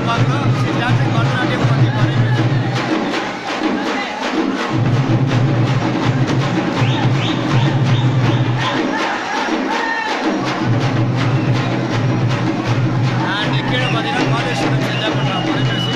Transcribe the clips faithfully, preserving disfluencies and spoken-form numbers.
பார்க்குறோம். டான்ஸிங் பரதநாட்டியம் பற்றி பறை பேசுகிறோம். அண்ட் கீழே பார்த்தீங்கன்னா காலேஜ் ஸ்டூடெண்ட்ஸ் என்ஜாய் பண்ணுறாங்க பறை பேசி.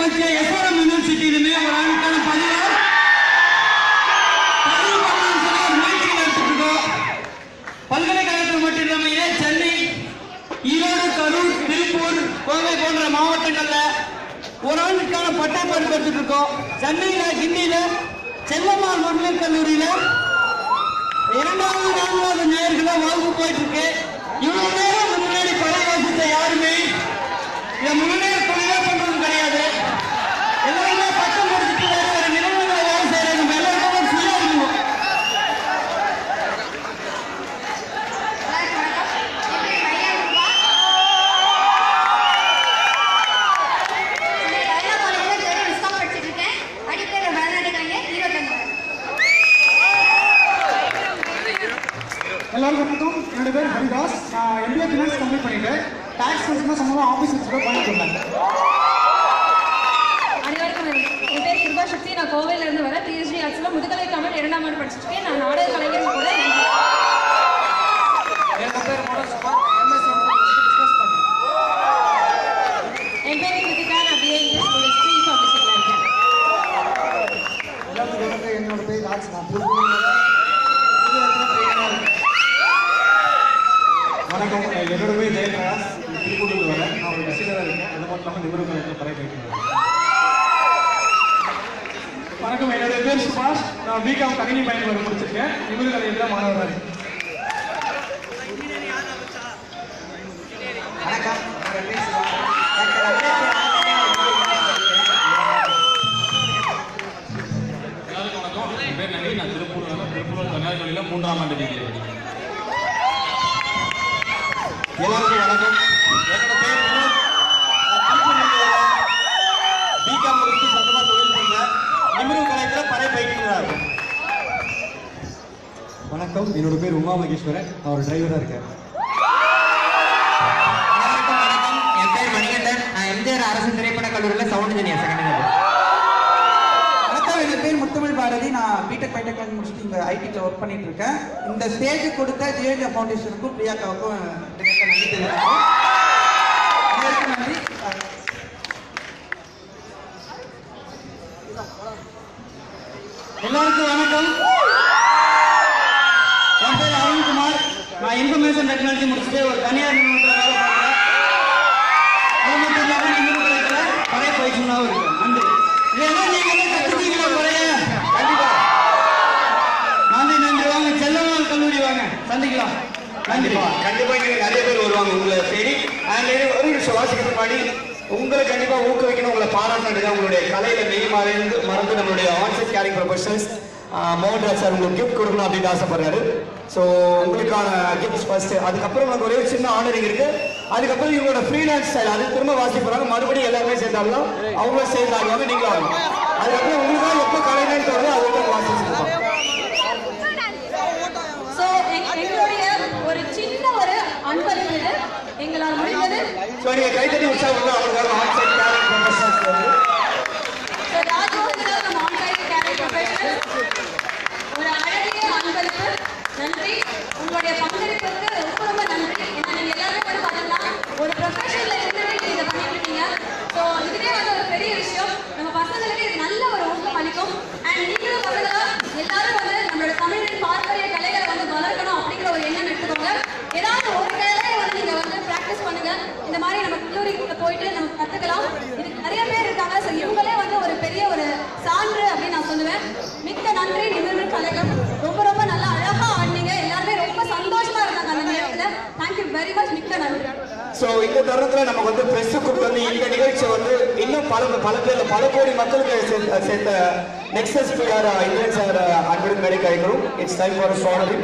படிச்ச எஸ்ஆர்எம் யூனிவர்சிட்டியிலுமே ஒரு ஆண்டுக்கான பதிவார் பதிவு பண்ணணும்னு சொல்லி ஒரு முயற்சியில் எடுத்துட்டு இருக்கோம். பல்கலைக்கழகத்தில் மட்டும் இல்லாம இதே சென்னை, ஈரோடு, கரூர், திருப்பூர், கோவை போன்ற மாவட்டங்கள்ல ஒரு ஆண்டுக்கான பட்டை படிப்பு எடுத்துட்டு இருக்கோம். சென்னையில கிண்டியில செல்லம்மாள் மகளிர் கல்லூரியில இரண்டாவது நான்காவது நேயர்கள வகுப்பு போயிட்டு இருக்கு. இவ்வளவு நேரம் முன்னாடி படை வாசித்த யாருமே இதை முன்னேற தொழிலே பண்றது கிடையாது. எல்லாருமே பட்டம் முடிச்சுட்டு வேற ஒரு நிறுவனங்களை வேலை செய்யறது. நம்ம எல்லாருக்கும் ஃப்ரீயா இருக்கும். எல்லாருக்கும் வணக்கம். என்னோட பேர் ஹரிதாஸ். நான் எம்பிஏ ஃபினான்ஸ் கம்ப்ளீட் பண்ணிட்டேன். டாக்ஸ் பர்சனாக சம்பளம் ஆஃபீஸ் வச்சுட்டு பண்ணிட்டு இருந்தேன். அனைவருக்கும் என் பேர் கிருபா சக்தி. நான் கோவையில இருந்து வரேன். பிஹெச்டி ஆர்ட்ஸ்ல முதுகலை தமிழ் இரண்டாம் ஆண்டு படிச்சிருக்கேன். நான் நாடக கலைஞரும் கூட. என் பேர் மனோஜ்குமார். எம்எஸ்சி பிசினஸ் பண்றேன். என் பேர் கிருத்திகா. நான் பிஏ இங்கிலீஷ் கெமிஸ்ட்ரி பப்ளிஷிங்ல இருக்கேன். எல்லாத்துக்கும் வணக்கம். என்னோட பேர் ராஜ். நான் வணக்கம். என்னோட பேர் ஜெயபிரகாஷ். திருப்பூர்லேருந்து வரேன். நான் ஒரு ரசிகராக இருக்கேன். அது மட்டும் இல்லாமல் நிபுணர் பறை போயிட்டு வணக்கம். என்னோட பேர் சுபாஷ். நான் பிகாம் கணினி பயன்பாடு முடிச்சிருக்கேன். நிபுணர் கலையில் மாணவராக இருக்கேன். வணக்கம். எல்லாருக்கும் வணக்கம். என் பேர் நன்றி. நான் திருப்பூர் திருப்பூர் தனியார் கல்லூரியில் மூன்றாம் ஆண்டு டிகிரி படிக்கிறேன். எல்லாருக்கும் வணக்கம். என்னோட பேர் பிகாம் முடிச்சு சொந்தமா தொழில் பண்றேன். நிமிடம் கலைத்துல பறை பயிற்சிக்கிறார். வணக்கம். என்னோட பேர் உமா மகேஸ்வரன். நான் ஒரு டிரைவராக இருக்கேன். எல்லாருக்கும் வணக்கம். என் பேர் மணிகண்டன். நான் எம்ஜிஆர் அரசு திரைப்பட கல்லூரியில் சவுண்ட் இன்ஜினியர் செகண்ட் இயர். வணக்கம். என் பேர் முத்தமிழ் பாரதி. நான் பிடெக் பைடெக் முடிச்சுட்டு இங்கே ஐடியில் ஒர்க் பண்ணிட்டு இருக்கேன். இந்த ஸ்டேஜ் கொடுத்த ஜியோஜா ஃபவுண்டேஷனுக்கும் பிரியாக்காவுக்கும் நன்றி தெரிவிக்கிறேன். நன்றி. எல்லாருக்கும் வணக்கம். என் பேர் அரவிந்த்குமார். நான் இன்ஃபர்மேஷன் டெக்னாலஜி முடிச்சுட்டு ஒரு தனியார் நிறுவனத்தில் வேலை பார்க்குறேன். அது மட்டும் இல்லாமல் நிமிடம் கலைத்துல பறை பயிற்சினாவும் இருக்கேன். நன்றி. இதெல்லாம் நீங்க கற்றுக்கீங்களா பறைய? கண்டிப்பா. நன்றி நன்றி. வாங்க செல்லம்மாள் கல்லூரி வாங்க, சந்திக்கலாம். கண்டிப்பா கண்டிப்பா இங்க நிறைய பேர் வருவாங்க உங்களை தேடி. அண்ட் ஒரு நிமிஷம் வாசிக்கிறது முன்னாடி உங்களை கண்டிப்பா ஊக்குவிக்கணும், உங்களை பாராட்டினதுக்கு உங்களுடைய கலையில மெய் மறந்து மறந்து நம்மளுடைய onsite caring professionals Mohanraj sir உங்களுக்கு கிஃப்ட் கொடுக்கணும் அப்படின்னு ஆசைப்படுறாரு. ஸோ உங்களுக்கான கிஃப்ட்ஸ் ஃபர்ஸ்ட். அதுக்கப்புறம் உங்களுக்கு ஒரே ஒரு சின்ன ஆனரிங் இருக்கு. அதுக்கப்புறம் இவங்களோட ஃப்ரீலான்ஸ் ஸ்டைல் அது திரும்ப வாசி போறாங்க. மறுபடியும் எல்லாருமே சேர்ந்தாலும் அவங்களும் சேர்ந்து ஆடுவாங்க, நீங்களும் ஆடுவாங்க. அதுக்கப்புறம் உங்களுக்கு எப்போ கலைஞர் தோணுதோ அதுக்கு வாசிச்சுருப்பாங்க. எங்களுடைய ஒரு சின்ன ஒரு அன்பளிப்பு எங்களால் முடிந்தது. ஸோ நீங்க கைத்தறி உற்சாகம் அவங்களுக்காக ஆன்சைட் கேரிங் ப்ரொஃபஷனல்ஸ் வந்து ராஜோதர நம்ம ஆன்சைட் கேரிங் ப்ரொஃபஷனல்ஸ் ஒரு அழகிய அன்பளிப்பு. நன்றி. உங்களுடைய பங்களிப்புக்கு ரொம்ப ரொம்ப நன்றி. ஏன்னா நீங்க எல்லாருமே வந்து பார்த்தீங்கன்னா ஒரு ப்ரொஃபஷனல்ல இருந்துட்டு இதை பண்ணிட்டு இருக்கீங்க. ஸோ இதுவே வந்து ஒரு பெரிய விஷயம். நம்ம பசங்களுக்கு இது நல்ல ஒரு ஊக்கம் அளிக்கும். அண்ட் நீங்களும் பசங்களா எல்லாரும் வந்து நம்மளோட தமிழின் பாரம்பரிய கலைகளை வந்து வளர்க்கணும் அப்படிங்கிற ஒரு எண்ணம் எடுத்துக்கோங்க. ஏதாவது ஒரு கலையை வந்து நீங்க வந்து பிராக்டிஸ் பண்ணுங்க. இந்த மாதிரி நம்ம கல்லூரிக்குள்ள போயிட்டு நம்ம கத்துக்கலாம். இதுக்கு நிறைய பேர் இருக்காங்க. ஸோ இவங்களே வந்து ஒரு பெரிய ஒரு சான்று அப்படின்னு நான் சொல்லுவேன். மிக்க நன்றி நிபுணர் கலைகள். ரொம்ப ரொம்ப நல்லா அழகா ஆடினீங்க. எல்லாருமே ரொம்ப சந்தோஷமா இருக்காங்க அந்த நேரத்தில். Thank you very much. மிக்க நன்றி. ஸோ இந்த தருணத்தில் நமக்கு வந்து ப்ரெஸ் கொடுத்து வந்து இந்த நிகழ்ச்சி வந்து இன்னும் பல பல பேர் பல கோடி மக்களுக்கு சேர்த்த சேர்த்த நெக்ஸஸ் பிஆர் இந்தியன் சார் அன்புடன் மேடை கிடைக்கிறோம். It's time for sorry.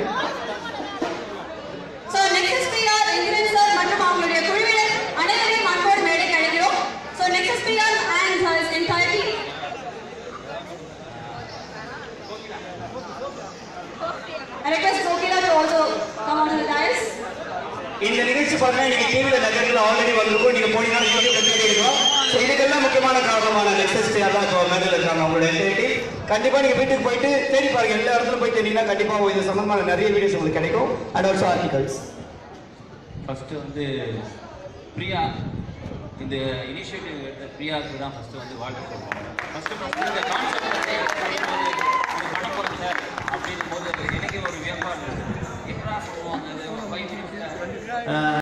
So Nexus PR Indian sir மற்றும் அவங்களுடைய குழுவினர் அனைவரையும் அன்போடு மேடை கிடைக்கிறோம். So Nexus PR and his entire team. I request Kokila to also come onto the dais. இந்த நிகழ்ச்சி பார்த்தீங்கன்னா இன்னைக்கு டிவியில நகரில் ஆல்ரெடி வந்திருக்கும். நீங்க போனீங்கன்னா யூடியூப் கற்றுக்கிட்டு இருக்கோம். ஸோ இதுக்கெல்லாம் முக்கியமான காரணமான நெக்ஸஸ் பிஆர் தான் இப்போ மேடையில் இருக்காங்க. அவங்களோட என்டையர் கண்டிப்பா நீங்க வீட்டுக்கு போயிட்டு தேடி பாருங்க. எல்லா இடத்துல போய் தேடினா கண்டிப்பா இது சம்பந்தமான நிறைய வீடியோஸ் உங்களுக்கு கிடைக்கும். And also articles. ஃபர்ஸ்ட் வந்து பிரியா இந்த இனிஷியேட்டிவ் எடுத்த பிரியாவுக்கு தான் ஃபஸ்ட்டு வந்து வாழ்த்து சொல்லுவோம். ஃபஸ்ட்டு ஃபஸ்ட்டு இந்த கான்செப்ட் வந்து பண்ணும்போது இது பண்ண போகிறோம் சார் அப்படின்னும் போது எனக்கே ஒரு வியப்பாக இருந்தது. எப்படா சொல்லுவாங்க இது ஒரு ஃபைவ் மினிட்ஸ்